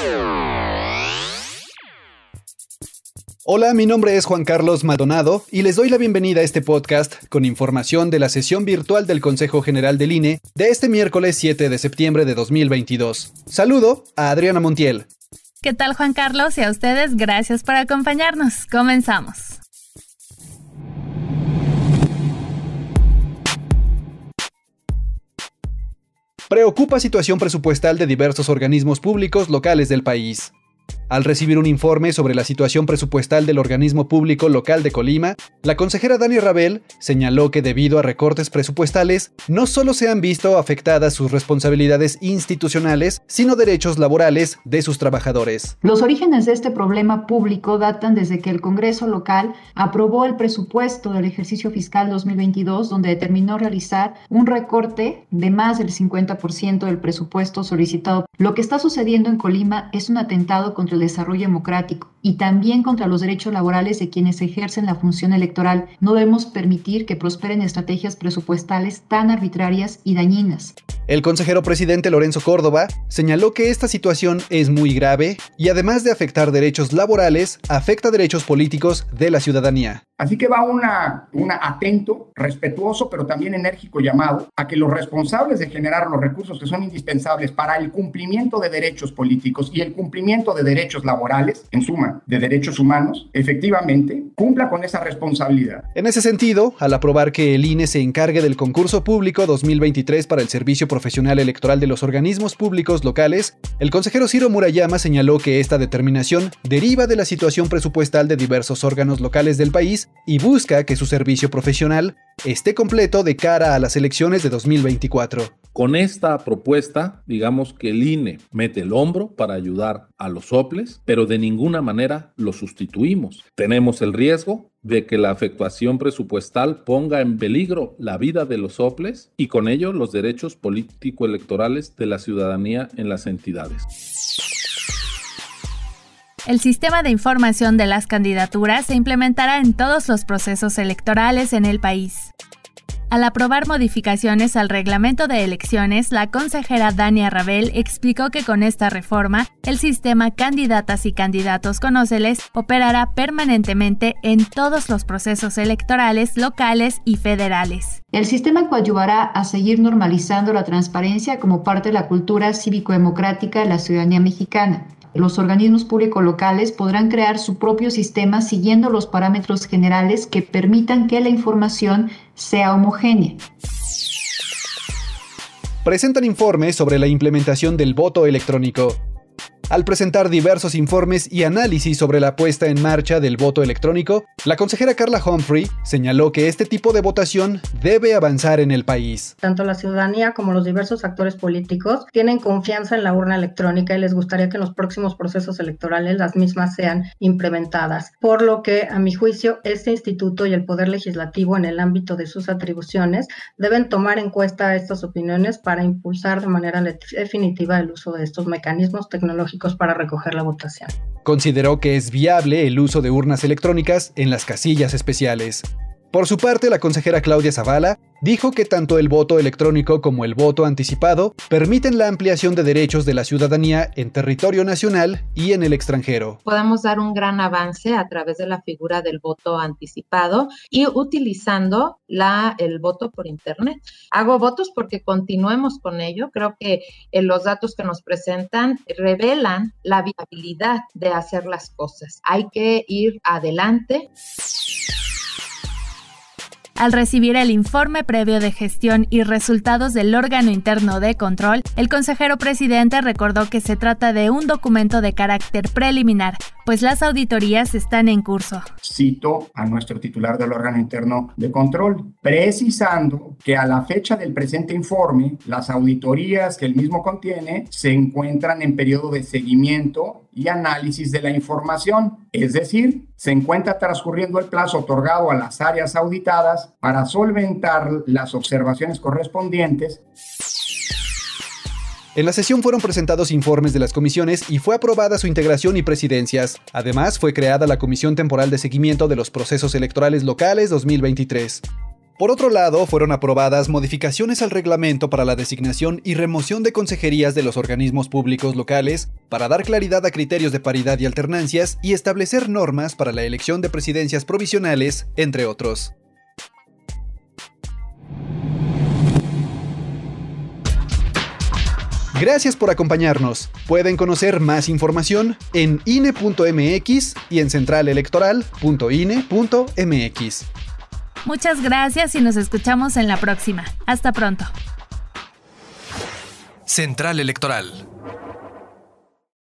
Hola, mi nombre es Juan Carlos Maldonado y les doy la bienvenida a este podcast con información de la sesión virtual del Consejo General del INE de este miércoles 7 de septiembre de 2022. Saludo a Adriana Montiel. ¿Qué tal, Juan Carlos? Y a ustedes, gracias por acompañarnos. Comenzamos. Preocupa situación presupuestal de diversos organismos públicos locales del país. Al recibir un informe sobre la situación presupuestal del organismo público local de Colima, la consejera Dania Rabel señaló que debido a recortes presupuestales, no solo se han visto afectadas sus responsabilidades institucionales, sino derechos laborales de sus trabajadores. Los orígenes de este problema público datan desde que el Congreso local aprobó el presupuesto del ejercicio fiscal 2022, donde determinó realizar un recorte de más del 50% del presupuesto solicitado. Lo que está sucediendo en Colima es un atentado contra el desarrollo democrático y también contra los derechos laborales de quienes ejercen la función electoral. No debemos permitir que prosperen estrategias presupuestales tan arbitrarias y dañinas. El consejero presidente Lorenzo Córdoba señaló que esta situación es muy grave y además de afectar derechos laborales, afecta derechos políticos de la ciudadanía. Así que va un atento, respetuoso, pero también enérgico llamado a que los responsables de generar los recursos que son indispensables para el cumplimiento de derechos políticos y el cumplimiento de derechos laborales, en suma, de derechos humanos, efectivamente cumpla con esa responsabilidad. En ese sentido, al aprobar que el INE se encargue del concurso público 2023 para el servicio profesional electoral de los organismos públicos locales, el consejero Ciro Murayama señaló que esta determinación deriva de la situación presupuestal de diversos órganos locales del país y busca que su servicio profesional esté completo de cara a las elecciones de 2024. Con esta propuesta, digamos que el INE mete el hombro para ayudar a los soples, pero de ninguna manera lo sustituimos. Tenemos el riesgo de que la afectación presupuestal ponga en peligro la vida de los soples y con ello los derechos político-electorales de la ciudadanía en las entidades. El sistema de información de las candidaturas se implementará en todos los procesos electorales en el país. Al aprobar modificaciones al reglamento de elecciones, la consejera Dania Rabel explicó que con esta reforma, el sistema Candidatas y Candidatos Conóceles operará permanentemente en todos los procesos electorales locales y federales. El sistema coadyuvará a seguir normalizando la transparencia como parte de la cultura cívico-democrática de la ciudadanía mexicana. Los organismos públicos locales podrán crear su propio sistema siguiendo los parámetros generales que permitan que la información sea homogénea. Presentan informes sobre la implementación del voto electrónico. Al presentar diversos informes y análisis sobre la puesta en marcha del voto electrónico, la consejera Carla Humphrey señaló que este tipo de votación debe avanzar en el país. Tanto la ciudadanía como los diversos actores políticos tienen confianza en la urna electrónica y les gustaría que en los próximos procesos electorales las mismas sean implementadas. Por lo que, a mi juicio, este instituto y el Poder Legislativo en el ámbito de sus atribuciones deben tomar en cuenta estas opiniones para impulsar de manera definitiva el uso de estos mecanismos tecnológicos para recoger la votación. Consideró que es viable el uso de urnas electrónicas en las casillas especiales. Por su parte, la consejera Claudia Zavala dijo que tanto el voto electrónico como el voto anticipado permiten la ampliación de derechos de la ciudadanía en territorio nacional y en el extranjero. Podemos dar un gran avance a través de la figura del voto anticipado y utilizando el voto por internet. Hago votos porque continuemos con ello. Creo que los datos que nos presentan revelan la viabilidad de hacer las cosas. Hay que ir adelante. Al recibir el informe previo de gestión y resultados del órgano interno de control, el consejero presidente recordó que se trata de un documento de carácter preliminar, pues las auditorías están en curso. Cito a nuestro titular del órgano interno de control, precisando que a la fecha del presente informe, las auditorías que el mismo contiene se encuentran en periodo de seguimiento y análisis de la información, es decir, se encuentra transcurriendo el plazo otorgado a las áreas auditadas para solventar las observaciones correspondientes. En la sesión fueron presentados informes de las comisiones y fue aprobada su integración y presidencias. Además, fue creada la Comisión Temporal de Seguimiento de los Procesos Electorales Locales 2023. Por otro lado, fueron aprobadas modificaciones al reglamento para la designación y remoción de consejerías de los organismos públicos locales para dar claridad a criterios de paridad y alternancias y establecer normas para la elección de presidencias provisionales, entre otros. Gracias por acompañarnos. Pueden conocer más información en INE.mx y en centralelectoral.ine.mx. Muchas gracias y nos escuchamos en la próxima. Hasta pronto. Central Electoral.